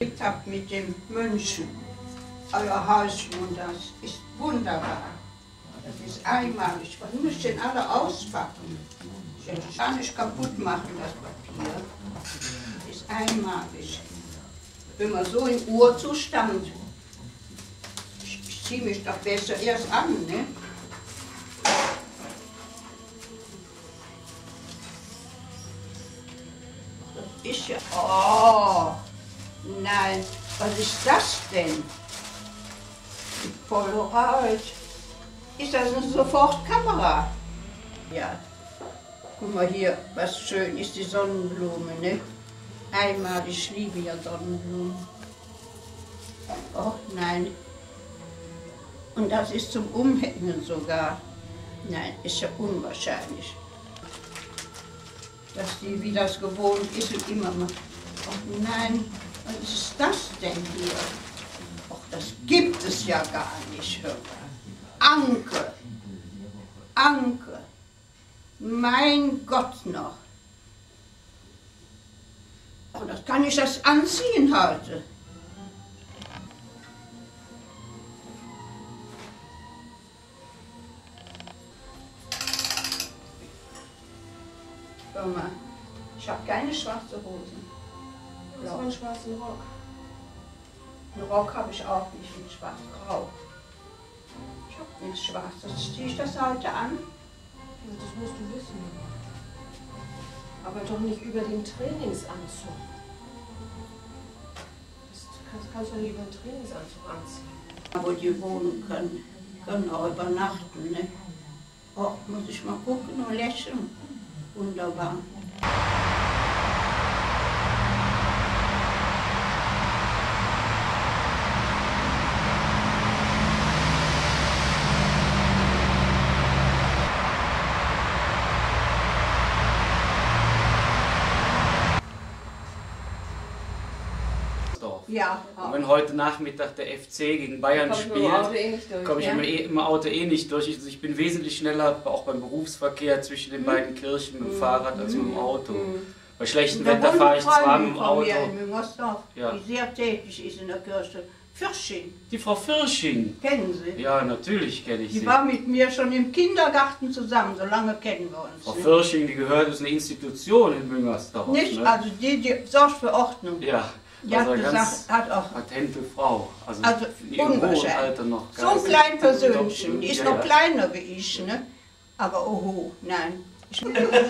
Ich habe mit dem Mönchen, euer Häuschen, und das ist wunderbar. Das ist einmalig. Man muss den alle auspacken. Ich kann nicht kaputt machen, das Papier. Das ist einmalig. Wenn man so im Urzustand, ich ziehe mich doch besser erst an, ne? Das ist ja, oh, nein, was ist das denn? Polaroid. Ist das eine Sofortkamera? Ja. Guck mal hier, was schön ist, die Sonnenblume, ne? Einmal, ich liebe ja Sonnenblumen. Oh nein. Und das ist zum Umhängen sogar. Nein, ist ja unwahrscheinlich. Dass die, wie das gewohnt ist, und immer mal. Oh nein, was ist das denn hier? Och, das gibt es ja gar nicht. Hör mal. Anke. Anke. Mein Gott noch. Oh, das kann ich das anziehen heute. Schau mal, ich habe keine schwarze Hosen. Das war ein schwarzen Rock. Einen Rock habe ich auch nicht, in schwarz-grau. Ich habe nichts Schwarzes. Ziehe ich das heute an? Das musst du wissen. Aber doch nicht über den Trainingsanzug. Das kannst du nicht über den Trainingsanzug anziehen. Wo die wohnen können auch übernachten. Ne? Oh, muss ich mal gucken und lächeln. Wunderbar. Ja. Und wenn heute Nachmittag der FC gegen Bayern spielt, komme ich im Auto eh nicht durch. Ich bin wesentlich schneller, auch beim Berufsverkehr zwischen den beiden Kirchen mit dem Fahrrad als mit dem Auto. Bei schlechtem Wetter fahre ich zwar mit dem Auto. In Müngersdorf, ja, die sehr tätig ist in der Kirche. Fürsching. Die Frau Fürsching. Kennen Sie? Ja, natürlich kenne ich sie. Die war mit mir schon im Kindergarten zusammen, so lange kennen wir uns. Frau Fürsching, die gehört, ist eine Institution in Müngersdorf. Nicht? Ne? Also die sorgt für Ordnung. Ja. Die hat gesagt, hat auch. Patente Frau. Also in ihrem hohen unwahrscheinlich. Alter noch. So ein klein Persönchen. Die ist ja, noch ja. kleiner wie ich, ne? Aber oho, nein. Der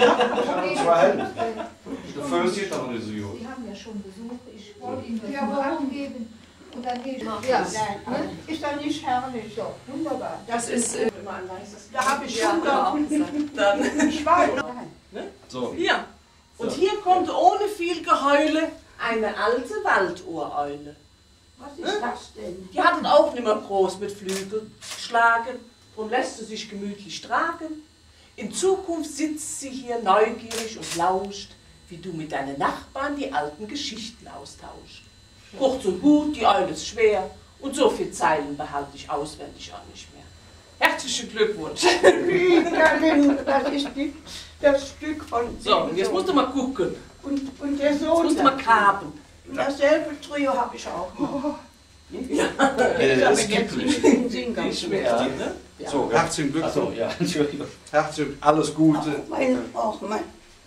First ist doch nicht so gut. Sie haben ja schon Besuch, ich wollte Ihnen das mal angeben und dann gehe ich mal. Ja, nein, ist das nicht herrlich? Doch, wunderbar. Das ist immer ein weißes. Da habe ich schon da. Dann. Ich weiß. So. Hier. Und hier kommt ohne viel Geheule eine alte Waldureule. Was ist das denn? Die hat auch nimmer groß mit Flügel geschlagen, drum lässt sie sich gemütlich tragen. In Zukunft sitzt sie hier neugierig und lauscht, wie du mit deinen Nachbarn die alten Geschichten austauscht. Kurz und gut, die Eule ist schwer und so viel Zeilen behalte ich auswendig auch nicht mehr. Herzlichen Glückwunsch. Das ist das Stück von. So, und jetzt musst du mal gucken. Und der Jetzt Sohn. musst du mal graben. Dasselbe Trio habe ich auch. Ja. Das gibt Wie schwer, ne? So, herzlichen Glückwunsch. Achso, ja, Entschuldigung. Herzlichen alles Gute. Mein.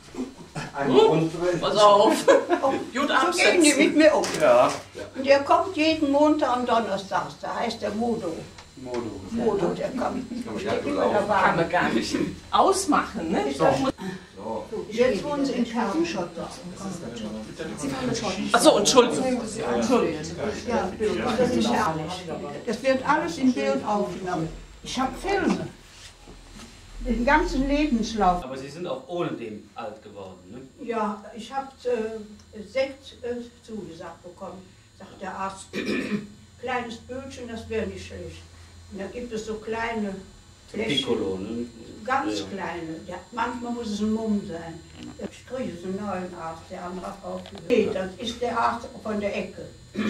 Pass auf. Gut So gehen die absetzen. mit mir um. Ja. Und der kommt jeden Montag und Donnerstag. Da heißt der Modo. Modo. Der kommt. Steht immer Kann dabei. man gar nicht ausmachen, ne? Jetzt wohnen sie in Kernschotter. Achso, Entschuldigung. Ja, das ist herrlich. Das wird alles im Bild aufgenommen. Ich habe Filme. Den ganzen Lebenslauf. Aber Sie sind auch ohne dem alt geworden, ne? Ja, ich habe Sekt zugesagt bekommen, sagt der Arzt. Kleines Bötchen, das wäre nicht schlecht. Und da gibt es so kleine Fläschchen, Piccolo, ne? ganz Ja. kleine. Ja, manchmal muss es ein Mumm sein. Ich kriege so einen neuen Arzt, der andere hat aufgehört. Nee, das ist der Arzt von der Ecke.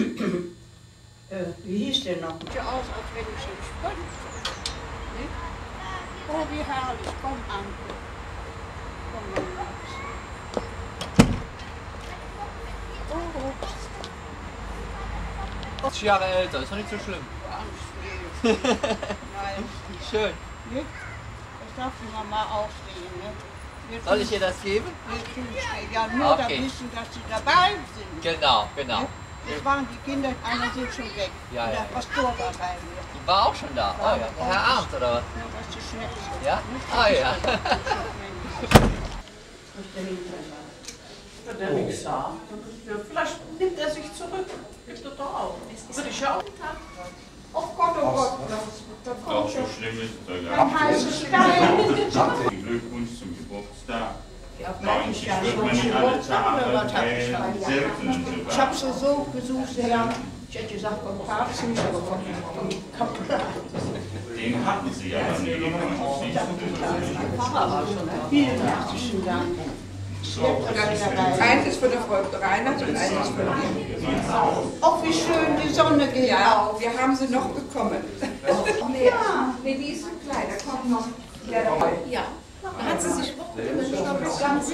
Wie hieß der noch? Sieht ja aus, als wenn ich jetzt könnte. Oh, wie herrlich. Komm, Anke. Komm, mein Max. Oh. 80 Jahre älter, ist doch nicht so schlimm. Nein. Schön. Das darf die Mama auch sehen. Ne? Soll ich ihr das geben? Ja, nur Okay. da wissen, dass sie dabei sind. Genau, genau. Das waren die Kinder, einer sind schon weg. Ja, Der ja. Pastor war bei mir. Die war auch schon da. Oh ja. Der Herr Arndt, oder was? Ja, das ist die Schnellste. Ja? Ah ja. Wenn der nichts sagt, vielleicht nimmt er sich zurück. Gibt er doch auch. Würde ich ja auch. Oh Gott, oh Gott. Doch, so schlimm ist es doch Ein heißer Stein. Glückwunsch zum Geburtstag. Ja, Eigentlich wird man nicht alle Tage selten. Ich habe sie so gesucht, ja. Ich hätte gesagt, vom Papst nicht, aber vom Kaplan. Den hatten sie ja dann nie. Vielen herzlichen Dank. Eins ist für die Frau Reinhardt und eins ist für mich. Oh, wie schön, die Sonne geht auf. Wir haben sie noch bekommen. Nee, die ist so klein, da kommt noch. Ja. Da hat sie sich ganz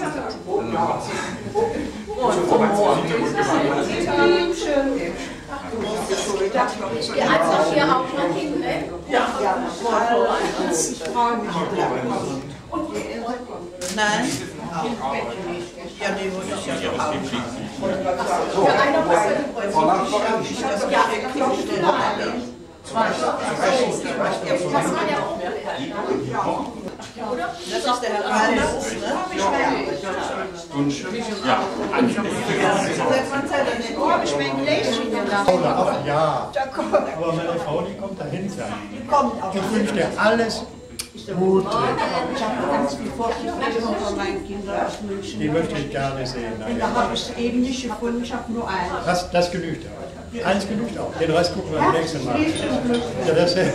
Der hat auch hier auch noch hin, ne? Ja, ich freue mich. Nein? Ja, nee, muss ich ja noch haben. Ja, einer muss ja die Brötchen. Das war der auch. Oder? Das ist der Herr Reinhardt, ne? Ja, Seit wann seid ihr denn? Oh, hab ich mein Gläschen gelassen. Ach ja, Da kommt. aber meine Frau, die kommt dahinter. Kommt auch. Ich wünsche dir alles Gute. Ich habe ganz viel Vorstellungen von meinen Kindern aus München. Die möchte ich gerne sehen. Und da habe ich es eben nicht gefunden, ich habe nur eins. Das genügt auch. Eins genügt auch. Den Rest gucken wir beim nächsten Mal. Ja, das Ja.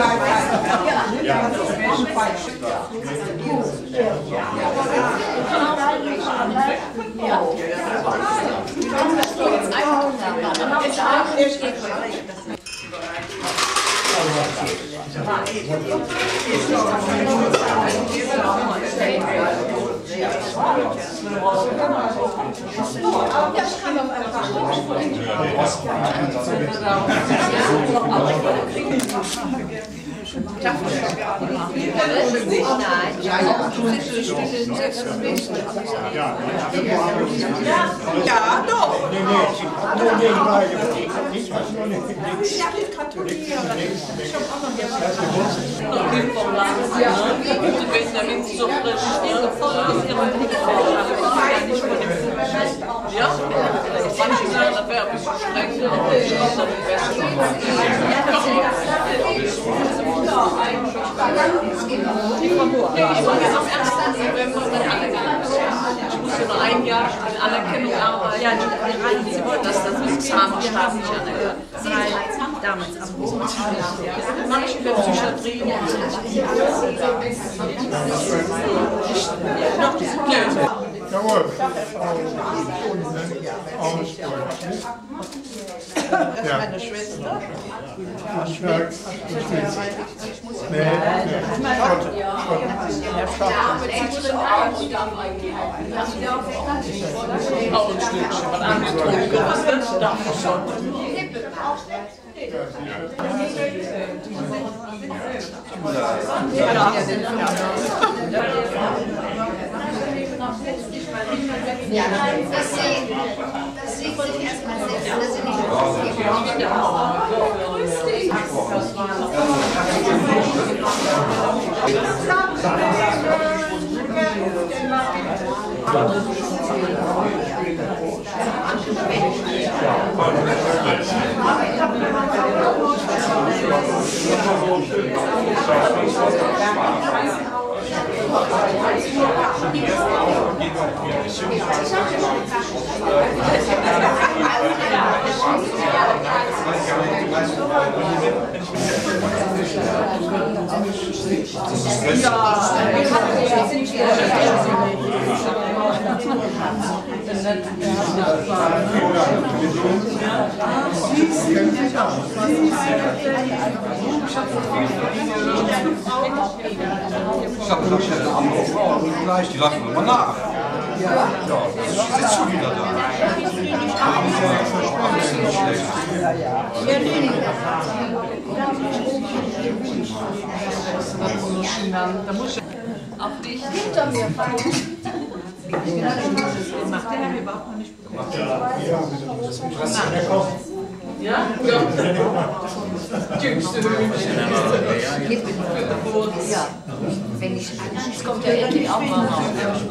Ja, doch. Ich habe gratuliert. Wenn der Wind so frisch ja, manche sagen, das wäre ein bisschen streng, aber ich glaube, das wäre ich muss ja nur ein Jahr in Anerkennung arbeiten. Ja, sie wollen das Examen staatlich anerkennen. Damals am Boden. Das mache ich in der Psychiatrie. Noch diese Pläne. Jawohl. Das ist meine Schwester. Auch ein Schnitchen, was angetrunken. Was ist das da für Sonne? Ja, dass sie sich erstmal setzen, dass sie nicht Die lachen immer nach. Ja, jetzt sitzt schon wieder da. Auf dich hinter mir fallen. Macht der Herr überhaupt noch nicht bekommen? Ja? Ja. Jüngste Hühnchen. Ja. Wenn ich das kommt ja endlich auch mal raus.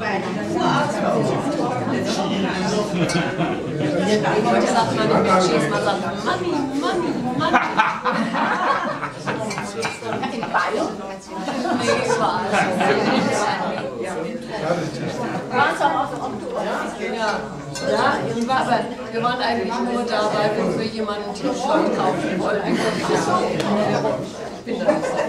Heute sagt man nicht mehr Schieß, man sagt Money, Money, Money. In Bayern? Nee, überall. Waren es auch auf dem Oktober? Ja. Ja, aber wir waren eigentlich nur da, weil wir für jemanden ein T-Shirt kaufen wollten. Ich bin da nicht so.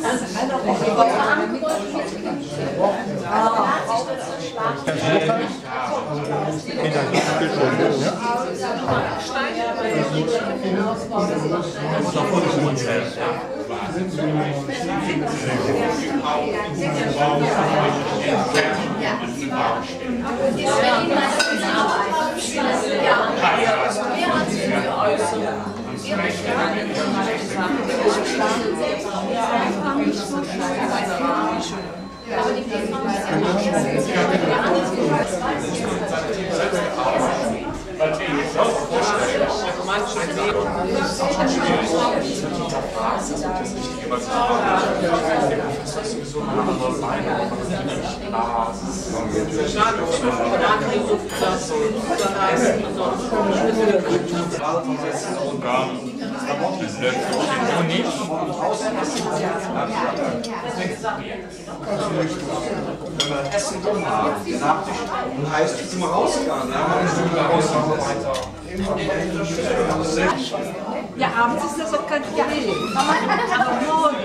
Wenn wir Essen drin haben, dann heißt es immer rausgegangen. Ja, abends ist das auch kein Problem. Aber morgen.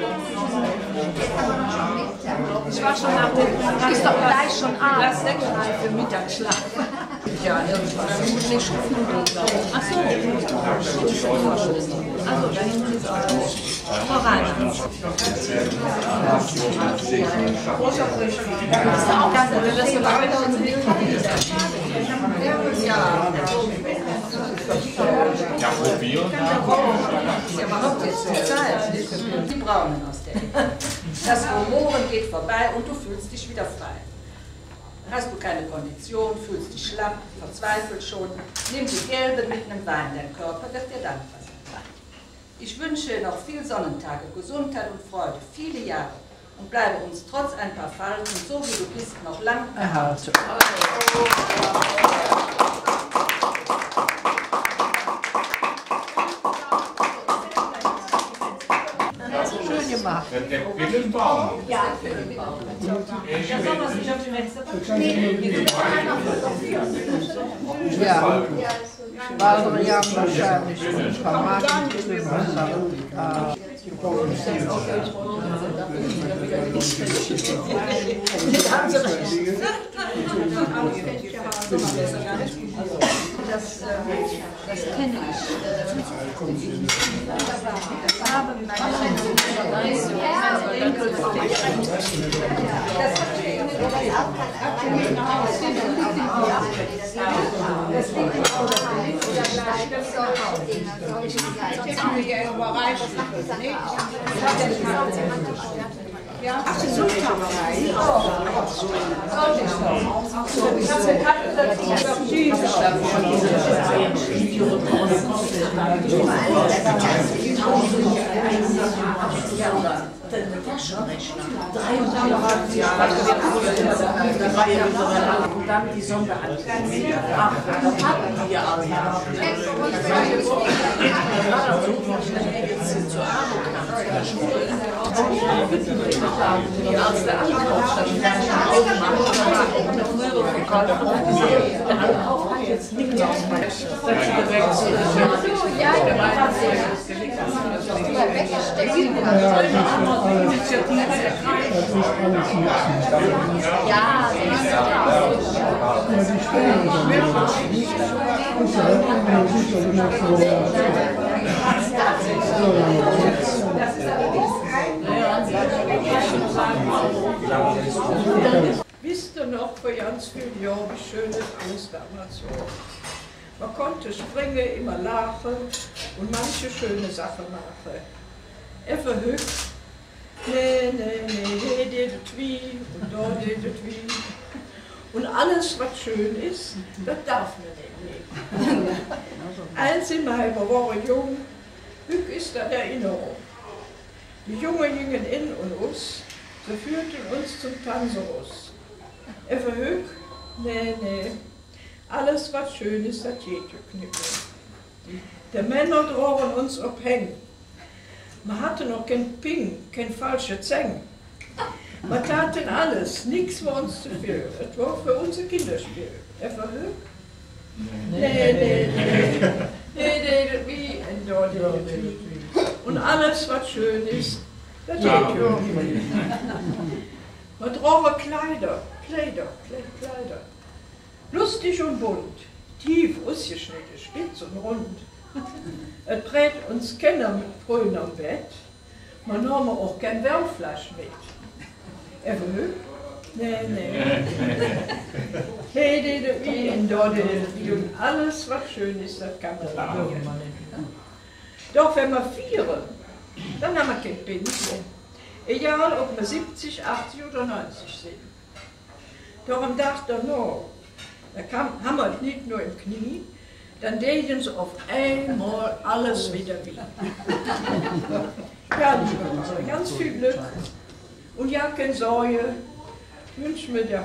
Ich war schon nach dem. Ist doch gleich schon abends. Lass wegschneiden für Mittagsschlaf. Ja, irgendwann. Muss nicht schnudeln. Ach so. Also, da hinten ist auch. Frau Reiner. Danke, wir wissen weiter und nicht. Ja. Ja, probieren. Ja, überhaupt jetzt zur Zeit. Die Braunen aus der Ecke. Das Rumoren geht vorbei und du fühlst dich wieder frei. Hast du keine Kondition, fühlst dich schlapp, verzweifelt schon, nimm die Gelbe mit einem Wein, dein Körper wird dir dankbar sein. Ich wünsche noch viel Sonnentage, Gesundheit und Freude, viele Jahre und bleibe uns trotz ein paar Falten, so wie du bist, noch lang erhalten. Schön gemacht. Der Pillenbaum. Ja, Pillenbaum. Ja, Baldrian wahrscheinlich vermarktet. Das kenne ich. Das haben Ach, die Sultanerei. Ich habe den Kaffee dazu der Taschenrechner. 300 Jahre. Und dann die Sonderanteile. Ach, das hatten die ja alle. Jetzt sind zur Armut nach der Schule. Die Ärzte Ankaufsstadt. Der frühere Verkäufer hat gesagt, der Ankauf hat jetzt nichts ausgewechselt. Wisst ihr noch vor ganz vielen Jahren, wie schön es alles damals war? Man konnte springen, immer lachen und manche schöne Sachen machen. Er verhüpft, ne, dedet wie und da dedet wie. Und alles, was schön ist, das darf man nicht. Als im Mai war jung, Hück ist an Erinnerung. Die Jungen gingen in und aus, sie führten uns zum Tanzerus. Er verhück, ne, alles was schön ist, das geht nicht mehr. Die Männer drohen uns abhängen. Man hatte noch kein Ping, kein falsche Zeng. Man taten alles, nichts war uns zu viel. Es war für unser Kinderspiel. Er verhück, und alles was schön ist, das geht irgendwie. Man braucht Kleider. Lustig und bunt, tief ausgeschnitten, spitz und rund. Es brät uns Kinder mit Frühen am Bett, man nahm auch kein Wärmflasch mit. Er will, nee. Wie in Dordel, und alles was schön ist, das kann man machen. Doch wenn wir feiern, dann haben wir kein Pinsel. Egal ob wir 70, 80 oder 90 sind. Doch am Tag danach, da haben wir es nicht nur im Knie, dann deden sie auf einmal alles wieder wie. Ja, ganz viel Glück und ja, keine Sorge. Wünsch mir dir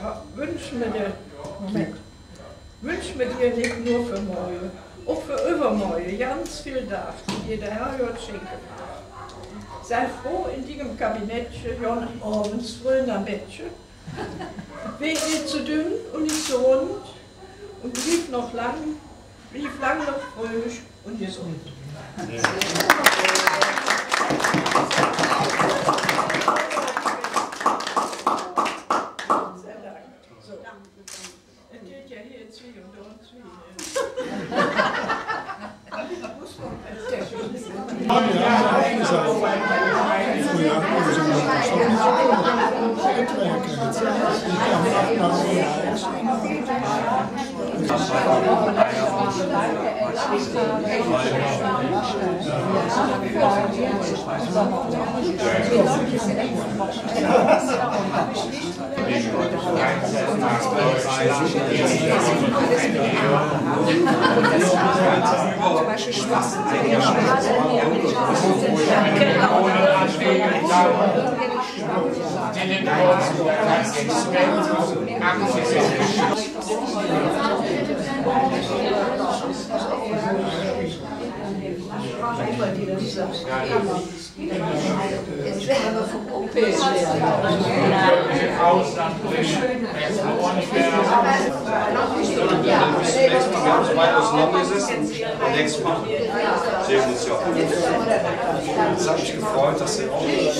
nicht nur für morgen, auch für übermorgen, ganz viel Dank, die dir der Herr Gott schenken mag. Sei froh in diesem Kabinettchen, Jon abends früh am Bettchen. Weg nicht zu dünn und nicht zu rund und blieb lang noch fröhlich und gesund. Das hat mich gefreut, dass Sie auch.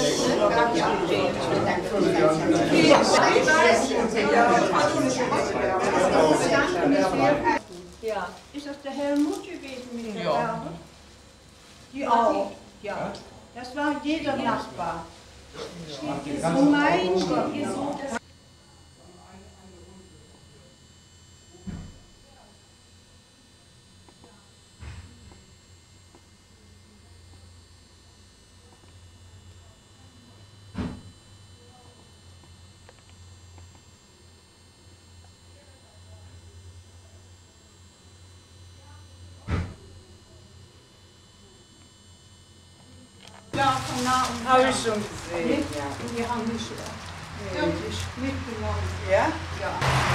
Ja. Ist das der Helmut gewesen mit der Ja. Werbe? Die auch, ja. Das war jeder Nachbar. So mein Gott. Ja, von nah und Habe ich schon gesehen. Ja. Die haben mich wirklich mitgenommen. Ja? Ja.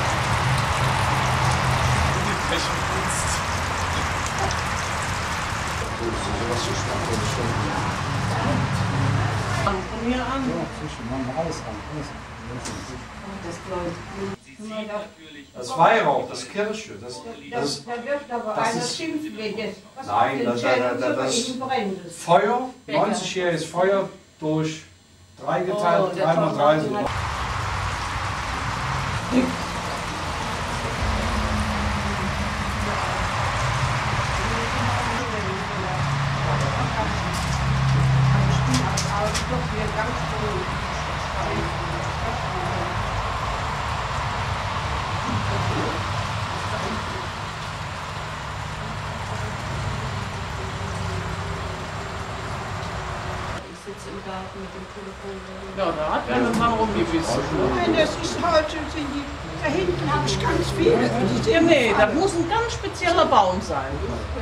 Von mir an. Das Weihrauch, das Kirche, das Da wird aber das einer ist- schimpfen wegen. Nein, das Feuer, 90-jähriges Feuer durch 3 geteilt, 3 mal 3 sind. jetzt im Garten mit dem Telefon. Ja, da hat einer mal rumgewissen. Nein, das ist heute, da hinten habe ich ganz viele. Ja, nee, das muss ein ganz spezieller Baum sein.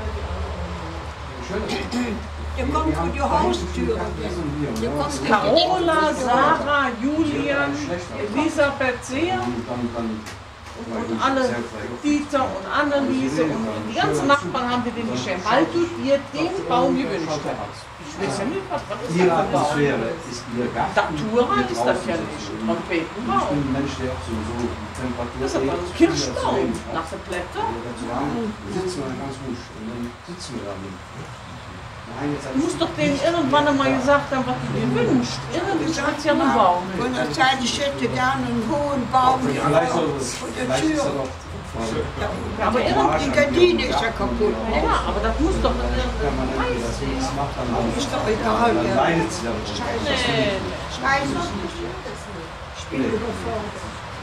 Der kommt vor die Haustür. Carola, Sarah, Julian, Elisabeth Seher und alle, Dieter und Anneliese und die ganzen Nachbarn haben wir den geschenkt, weil du dir den Baum gewünscht hast. Ich weiß ja nicht, was das ist. Ihre Atmosphäre ist ihr Garten. Datura ist das ja nicht, ein Trompetenbaum. Ich bin ein Mensch, der auch so Temperatur. Das ist aber ein Kirschbaum nach der Blätter. Sitzen wir ganz ruhig und dann sitzen wir da. Du musst doch denen irgendwann einmal gesagt haben, was du dir wünschst. Irgendein spezieller Baum. Und dann sagt ich hätte gerne einen hohen Baum hier vor der Tür. Ja, aber Die Gardine ist ja kaputt. Ja, aber das muss doch irgendein Preis sein. Ist doch egal. Dann Ja. leidet sie aber schon. Nee. Ich weiß es nicht. Ich bin überfordert.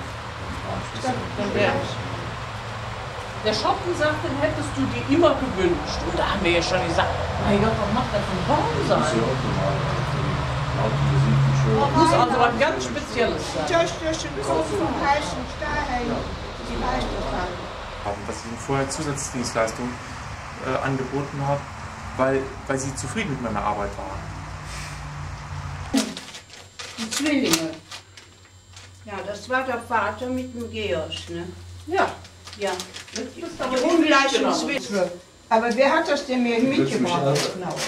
Der Schoppen sagt, den hättest du dir immer gewünscht. Und da haben wir ja schon gesagt, mein Gott, was macht das für ein Baum sein? Muss also was ganz Spezielles sein. Durch den Kopf vom heißen Stein. Die weiß das Dass ich ihnen vorher Zusatzdienstleistungen angeboten habe, weil sie zufrieden mit meiner Arbeit waren. Die Zwillinge. Ja, das war der Vater mit dem Georg, ne? Ja. Ja. Die Die ungleichen Zwillinge. Aber wer hat das denn mir mitgebracht?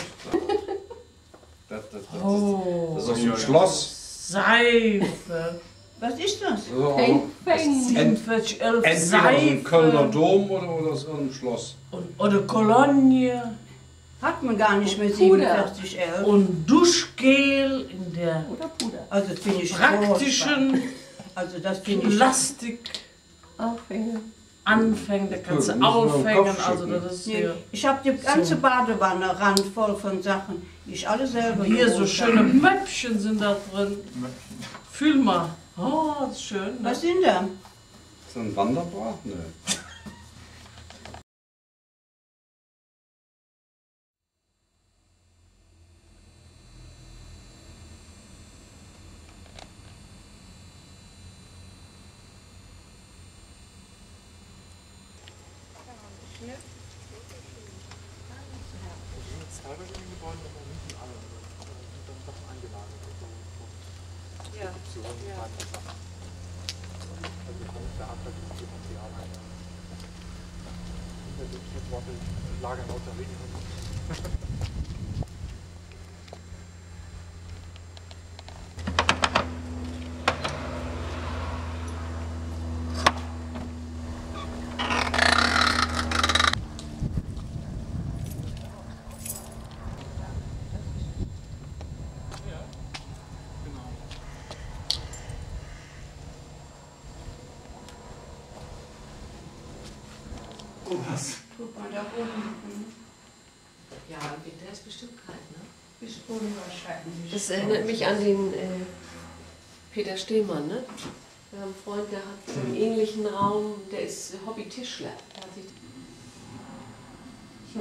Das ist so ein Schloss. Seife. Was ist das? Entweder so ein Kölner Dom oder so ein Schloss. Oder Kolonie. Hat man gar nicht mehr 47,11. Und Duschgel in der Also das finde ich praktischen also das finde ich Plastik. Anfängen, der kannst du aufhängen, also das ist hier. Ich habe die ganze Badewanne randvoll von Sachen, die ich alle selber Hier so geholt schöne habe. Mäppchen sind da drin. Fühl mal. Oh, das ist schön. Ne? Was sind da? Ist das ein Wanderbad? Nö. Guck mal da oben. Ja, der ist bestimmt kalt, ne? Ist unwahrscheinlich. Das erinnert mich an den Peter Stillmann, ne? Wir haben einen Freund, der hat so einen ähnlichen Raum, der ist Hobby-Tischler. Der hat sich So.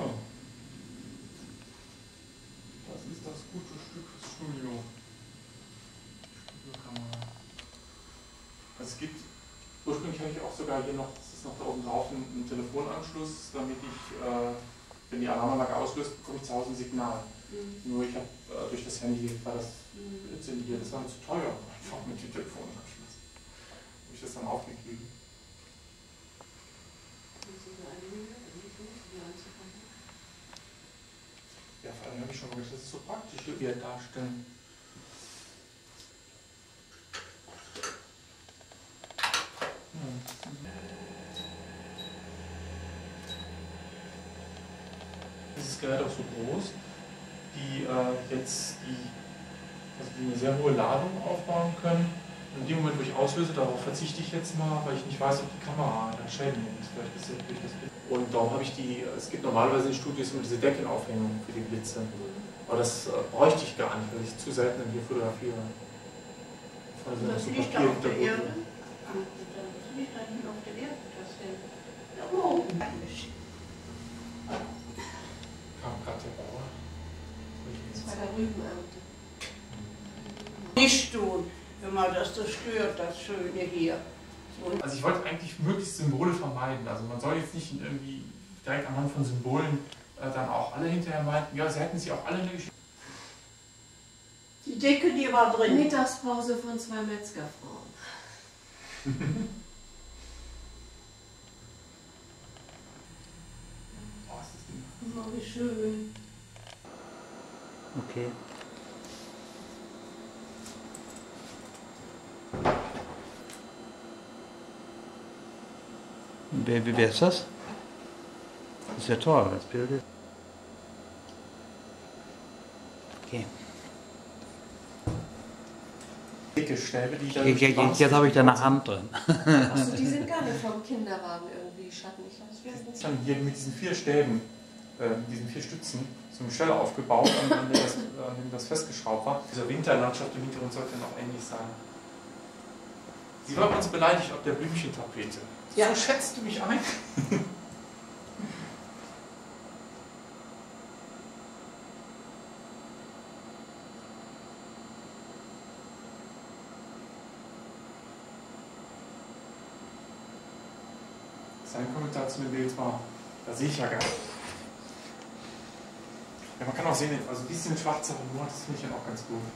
Das ist das gute Stück fürs Studio. Studiokamera. Also es gibt, ursprünglich habe ich auch sogar hier noch, das ist noch da oben drauf, einen Telefonanschluss, damit ich, wenn die Alarmanlage auslöst, bekomme ich zu Hause ein Signal. Nur ich habe durch das Handy, war das hier, das war mir zu teuer, einfach mit dem Telefonanschluss. Habe ich das dann aufgegeben. Ja, vor allem habe ich schon mal gedacht, das ist so praktisch, wie wir darstellen. Dieses Gerät auch so groß, die jetzt die eine sehr hohe Ladung aufbauen können. Und in dem Moment, wo ich auslöse, darauf verzichte ich jetzt mal, weil ich nicht weiß, ob die Kamera dann Schäden nimmt. Vielleicht ist das durch das Blitz. Und darum habe ich es gibt normalerweise in Studios immer diese Deckenaufhängung für die Blitze. Aber das bräuchte ich gar nicht, weil ich zu selten hier fotografiere. Also Das so liegt Papier auf der hintergrund. Erde. Das liegt da nicht auf der Erde, das denn? Da oben eigentlich. Kam gerade der Bauer. bei der Rübenernte. nicht tun, wenn man das so stört, das Schöne hier. Also ich wollte eigentlich möglichst Symbole vermeiden. Also man soll jetzt nicht irgendwie direkt anhand von Symbolen dann auch alle hinterher meinten, ja, sie hätten sich auch alle eine Geschichte. Die Decke, die war drin. Mittagspause von 2 Metzgerfrauen. Oh, wie schön. Okay. Wer ist das? Das ist ja toll, das Bild. Okay. Dicke Stäbe, die da Jetzt habe ich da eine Hand drin. Achso, die sind gar nicht vom Kinderwagen irgendwie schattig. Dann hier mit diesen 4 Stäben, mit diesen 4 Stützen, so eine Stelle aufgebaut, an dem das festgeschraubt war. Diese Winterlandschaft im Hintergrund sollte dann auch ähnlich sein. Sie war uns beleidigt ob der Blümchentapete. Ja. So schätzt du mich ein? Sein Kommentar zu dem Bild war, da sehe ich ja gar nicht. Ja, man kann auch sehen, also ein bisschen schwarzer Humor, das finde ich ja auch ganz gut.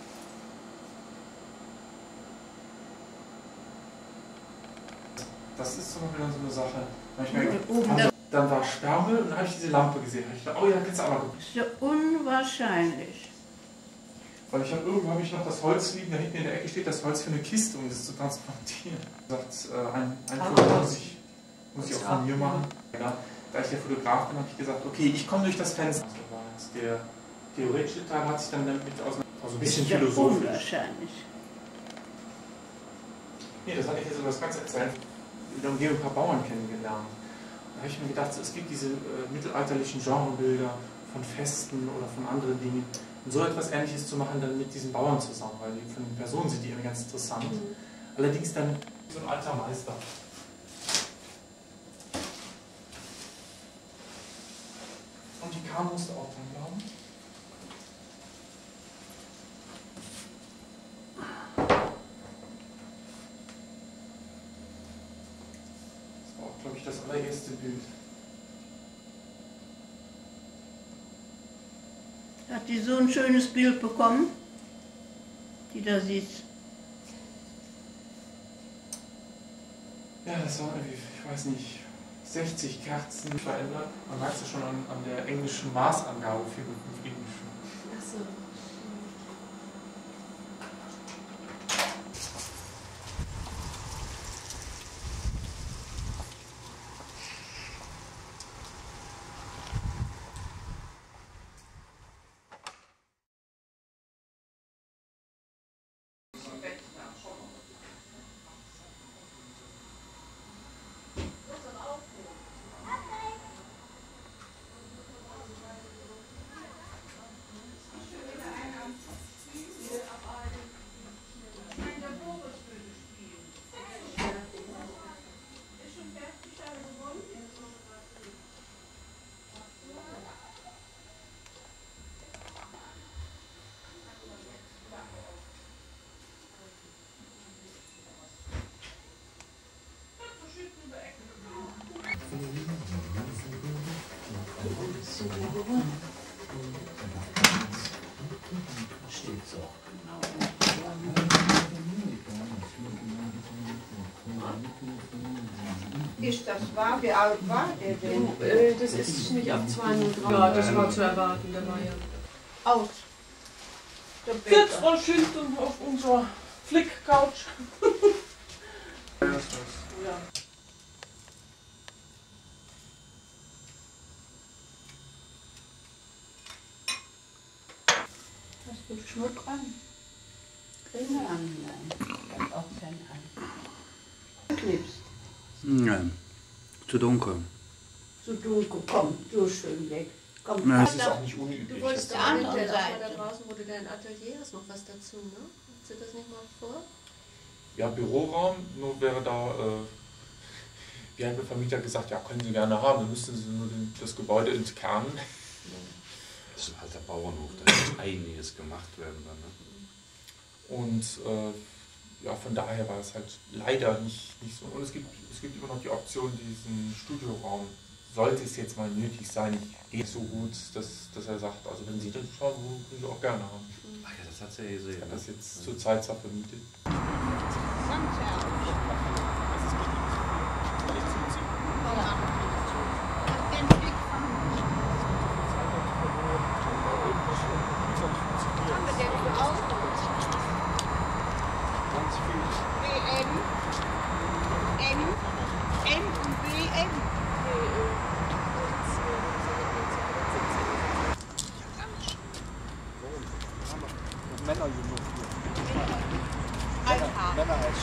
Das ist zum Beispiel dann so eine Sache. Dann war Sperrmüll und dann habe ich diese Lampe gesehen. Ich dachte, oh ja, geht's aber gut. Das ist ja unwahrscheinlich. Weil irgendwo habe ich noch das Holz liegen, da hinten in der Ecke steht das Holz für eine Kiste, um das zu transportieren. Sagt, ein Foto muss ich auch von mir machen. Ja, da ich der Fotograf bin, habe ich gesagt, okay, ich komme durch das Fenster. Der theoretische Teil hat sich dann damit auseinandergesetzt. Also ein bisschen philosophisch. Unwahrscheinlich. Nee, das hatte ich jetzt so was ganz erzählt. Wir haben hier ein paar Bauern kennengelernt. Da habe ich mir gedacht, es gibt diese mittelalterlichen Genrebilder von Festen oder von anderen Dingen. Und so etwas Ähnliches zu machen dann mit diesen Bauern zusammen, weil die von den Personen sind die immer ganz interessant. Allerdings dann so ein alter Meister. Und die Karte musste auch dran glauben. Das war auch, glaube ich, das allererste Bild. Hat die so ein schönes Bild bekommen, die da sieht? Ja, das war irgendwie, ich weiß nicht, 60 Kerzen verändert. Man merkt es ja schon an der englischen Maßangabe, 4 mit 5 englischen. Ach so. Steht's auch. Ist das wahr? Wie alt war der denn? Das ist nicht ab 203. Ja, das war zu erwarten, der war ja. Aus. Jetzt mal schön auf unserer Flick-Couch. Ja. Hast du Schmuck an? Keine an, nein. Ich hab auch keinen an. Clips. Nein, zu dunkel. Zu dunkel, komm, du schön weg. Komm, Nein, das ist auch nicht unüblich. Du wolltest der da andere hinten Seite. da draußen, wo du dein Atelier hast, noch was dazu, ne? Hast du das nicht mal vor? Ja, Büroraum, nur wäre da, wie hat der Vermieter gesagt, ja, können Sie gerne haben, dann müssten Sie nur das Gebäude entkernen. Das ist ein alter Bauernhof, da muss einiges gemacht werden dann. Ne? Und ja, von daher war es halt leider nicht so. Und es gibt immer noch die Option, diesen Studioraum, sollte es jetzt mal nötig sein, geht so gut, dass er sagt, also wenn Sie das schauen wollen, können Sie auch gerne haben. Ach ja, das hat sie ja gesehen. Ich habe das jetzt zur Zeit vermietet. Männer genug hier. Männer als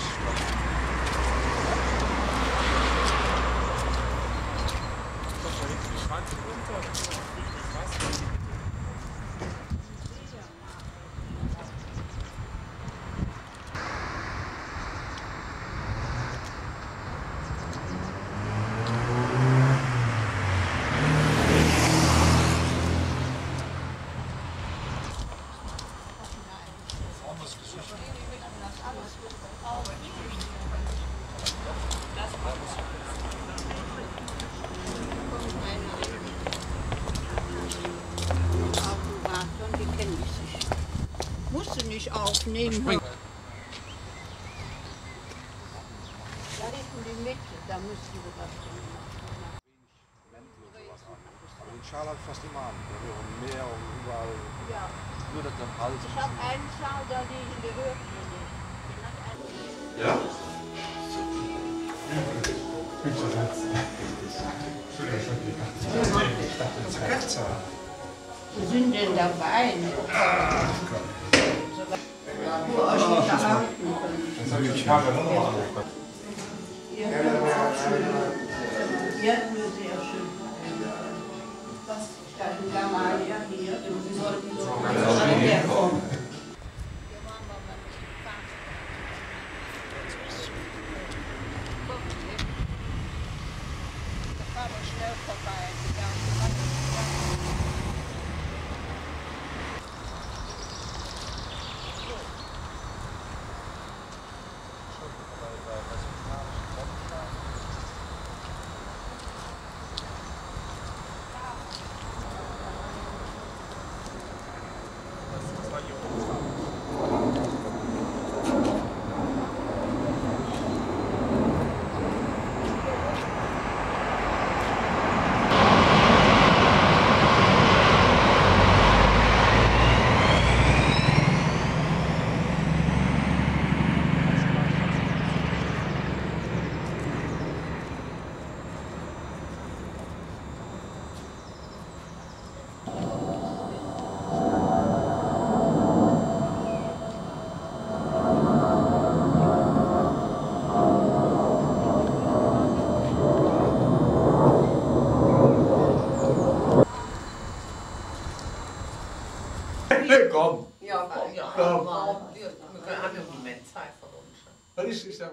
Musst du nicht aufnehmen. Da hinten die Mitte, da müssen wir das machen. Aber den Schal hat fast immer an. Der will um Meer und überall. Ja. Nur das am Hals. Ich habe einen Schal da liegen, der hört mir nicht. Ja? Wir sind denn dabei? Wo euch unterhalten können. Das habe ich habe noch mal angefangen. Ihr hört mir sehr schön. Da ist Gamalia hier. Sie sollten so herkommen. Da fahren wir schnell vorbei. Komm. Ja, komm. Ja. Komm. Wir haben im Moment Zeit von uns. Was ist das?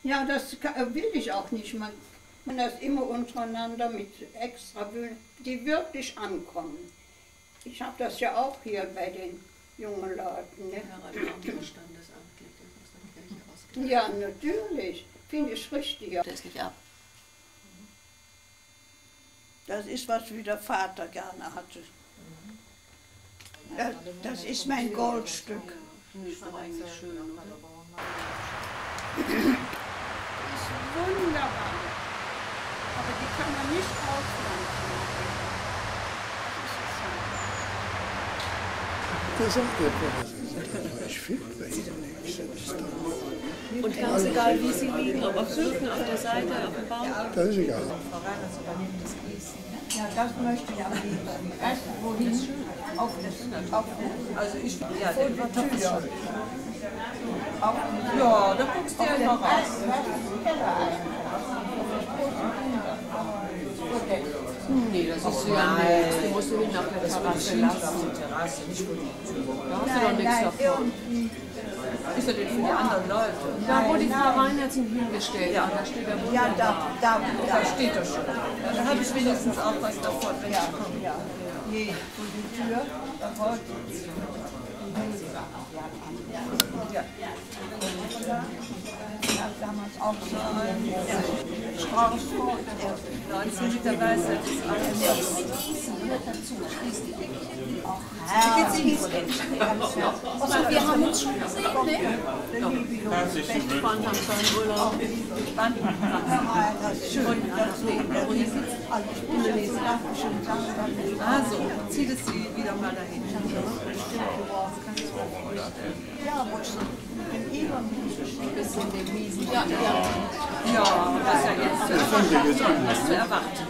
Ja, das will ich auch nicht. Man kann das immer untereinander mit extra Bühnen, die wirklich ankommen. Ich habe das ja auch hier bei den jungen Leuten. Ne? Ja, natürlich. Finde ich richtig. Das ist, was wie der Vater gerne hatte. Das ist mein Goldstück. Das ist eigentlich schön. Das ist wunderbar. Aber die kann man nicht auspflanzen. Das ist ich finde nichts. Und ganz egal, wie sie liegen, ob auf Rücken, auf der Seite, auf dem Baum? Das ist egal. Ja, das möchte ich am liebsten. Weißt du, wohin? Auf das. Also ich finde, ja, vor die Tür. Ja, da guckst du ja immer raus. Nee, das ist ja nichts. Du musst ihn nach der Terrasse lassen. Terrasse, nicht gut. Da hast du doch nichts davon. Ist das denn für die anderen Leute? Da, wo die Frau Reinhardsen hingestellt hat, da steht der Wunder. Ja, da steht er schon. Da habe ich wenigstens auch was davon, wenn ich komme. Ja. Nee, vor die Tür, da wollte ich. Ja. Damals auch so ein Strauß vor. 19 Liter Weiße. Also wir haben uns schon gesehen, ne? Herzlichen Glückwunsch. Urlaub. Also, zieht es sie wieder mal dahin. Ja, wo ich so den Egon Bis in den Wiesen. Ja, was ja jetzt was zu erwarten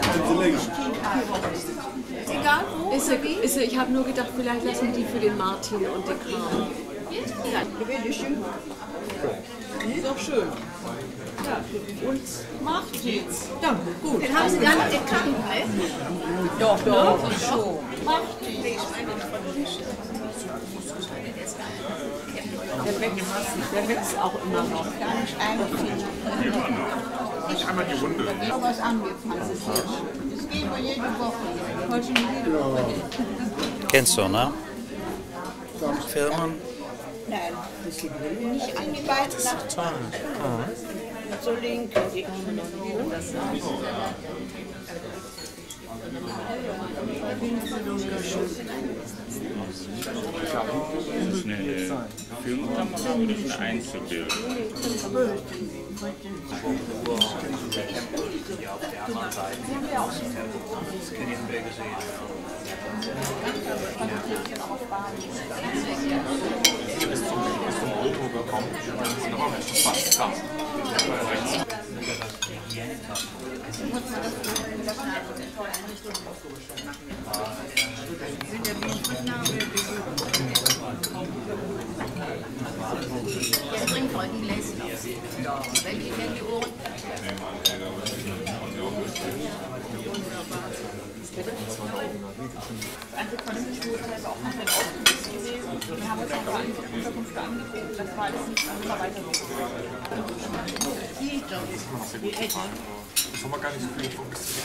ist. Egal wo. Ich habe nur gedacht, vielleicht lassen wir die für den Martin und den Kram. Ist doch schön. Und macht jetzt. Danke, gut. Den haben Sie gar nicht erkannt, ne? Doch, schon. Macht die. Der wächst auch immer noch. Gar nicht eingeführt. Ich einmal die Runde. Ich habe was angefangen. Das gehen wir jede Woche. Heute schon jede Woche. Kennst du, ne? Firmen? Nein, nicht an die beiden Nachbarn. So links. Ist das eine Filmkamera oder ist das ein Einzelbild? Bis zum Auto gekommen, dann sind aber fast krass. Jetzt bringt heute ein Gläschen auf. Wenn die in die Ohren. Also Konditionsurteil ist auch komplett ausgewiesen gewesen. Wir haben uns auch mal die Unterkunft angeguckt. Das war alles nicht immer weiter so. Das haben wir gar nicht so viel fokussiert.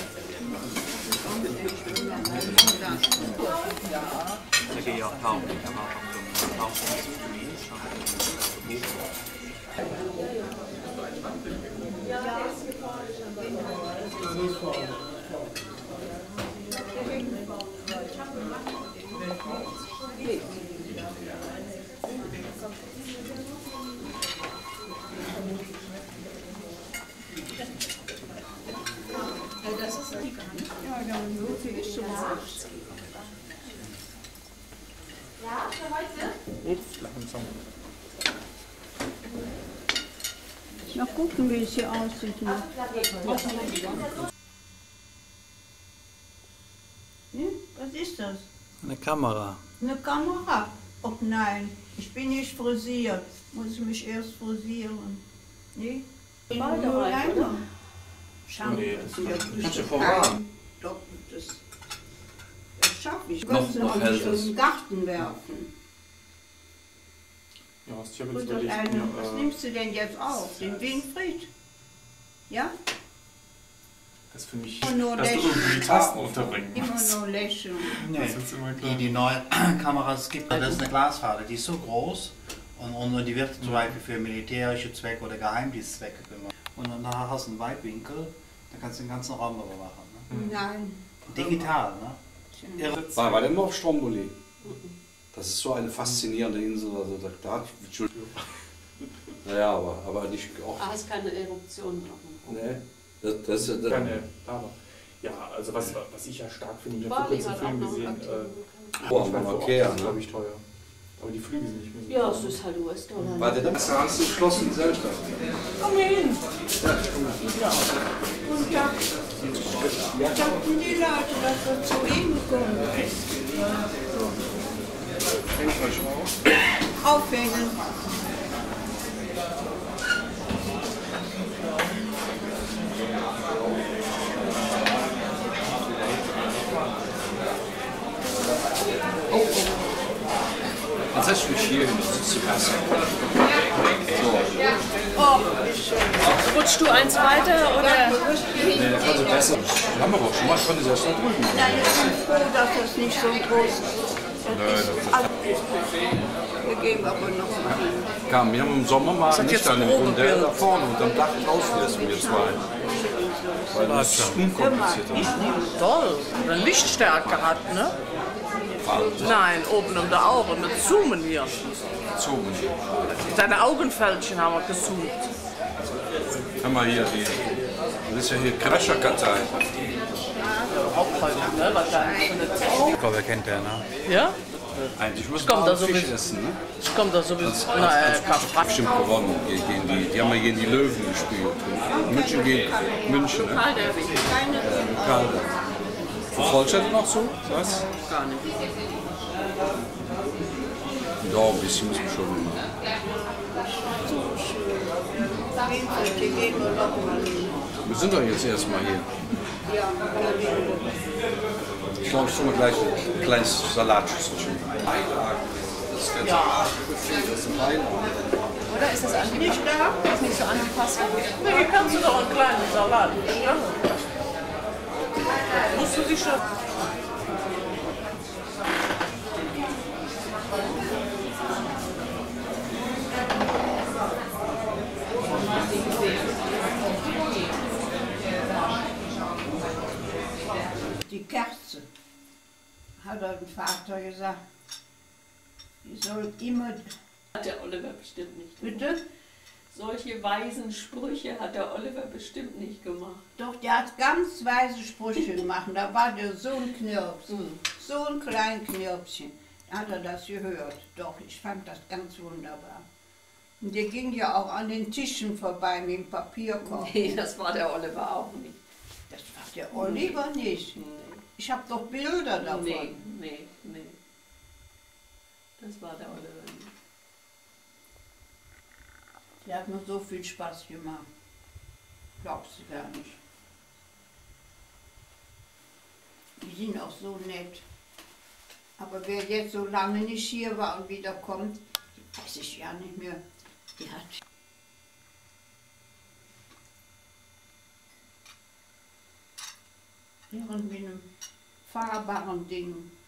Da gehe ich auch kaum. Ja, für heute? Ups, langsam. Mal gucken, wie es hier aussieht. Ne? Was ist das? Eine Kamera. Eine Kamera? Oh nein, ich bin nicht frisiert. Muss ich mich erst frisieren. Nee? Nur länger. Nee, das kannst du voran. Doch, das schaffe ich. Noch Noch hält nicht in es. den Garten werfen. Ja, ich habe jetzt Und überlegt, was nimmst du denn jetzt auf? Den Winfried? Ja? das für mich, Nur dass du lächeln. irgendwie die Tasten unterbringen Immer musst. nur lächeln. Nee, Das ist immer klar. die neuen Kameras gibt, das ist eine Glasfaser, die ist so groß und die wird zum Beispiel für militärische Zwecke oder Geheimdienstzwecke gemacht. Und dann hast du einen Weitwinkel, da kannst du den ganzen Raum überwachen. Ne? Nein. Digital, ne? War der immer auf Stromboli? Das ist so eine faszinierende Insel. Also da naja, aber nicht auch. Ah, hast keine Eruption machen. Nee. Das Keine, aber. Ja, also was ich ja stark finde, ich habe vor Bali kurzem hat einen auch Film noch gesehen. am Markea, Das ist, glaube ich, teuer. Aber die Flüge sind nicht mehr so Ja, teuer. es ist halt US-Dollar. Warte, das hast du geschlossen selbst. Komm hier hin. Und da dachten die Leute, dass wir zu ihnen kommen. Aufhängen. Dann setz dich hier hin, das ist zu besser. Oh, rutschst du eins weiter oder? Nee, da kannst du besser. Die haben aber auch schon mal von dieser da drüben. Ja, ich bin froh, dass das nicht so groß ist. Wir gehen aber noch mal hin. Kam, wir haben im Sommer mal nicht an dem Rundell da vorne unterm Dach draußen wir zwei. Weil das ist unkompliziert. Toll, eine Lichtstärke hat, ne? Wahnsinn. Nein, oben um die Augen, mit Zoomen hier. Zoomen. Deine Augenfältchen haben wir gezoomt. Haben wir hier das ist ja hier Crasher-Kartei. Hauptfolge, ne? Wahrscheinlich. Ich glaube, er kennt der, ne? Ja? Eigentlich muss Kommt man da auch Fisch sowieso- essen, ne? Ich komme da sowieso. Bestimmt gewonnen gegen die haben ja gegen die Löwen gespielt. München gegen München, ne? Pokalderby. Keine Pokal. Verfolgt noch so? Was? Gar nicht. Ja, ein bisschen müssen wir schon machen. Winfried, die gehen wir noch mal hin. Wir sind doch jetzt erstmal hier. Ja, Ich glaube, ich tue mir gleich ein kleines Salatschüsselchen. Das ist ganz das ist ein Beilagen. Oder ist das nicht da? Ist nicht so angepasst? Nee, hier kannst du doch einen kleinen Salat bestellen. Musst du dich schon. Die Kerze, hat der Vater gesagt, die soll immer... Hat der Oliver bestimmt nicht gemacht. Bitte? Solche weisen Sprüche hat der Oliver bestimmt nicht gemacht. Doch, der hat ganz weise Sprüche gemacht. Da war der so ein Knirps, so ein kleines Knirpschen. Da hat er das gehört. Doch, ich fand das ganz wunderbar. Und der ging ja auch an den Tischen vorbei mit dem Papierkorb. Nee, das war der Oliver auch nicht. Das war der Oliver nicht. Ich habe doch Bilder davon. Nee. Das war der Oliver nicht. Der hat mir so viel Spaß gemacht. Glaubst du gar nicht. Die sind auch so nett. Aber wer jetzt so lange nicht hier war und wieder kommt, weiß ich ja nicht mehr. Die hat irgendwie einem fahrbaren Ding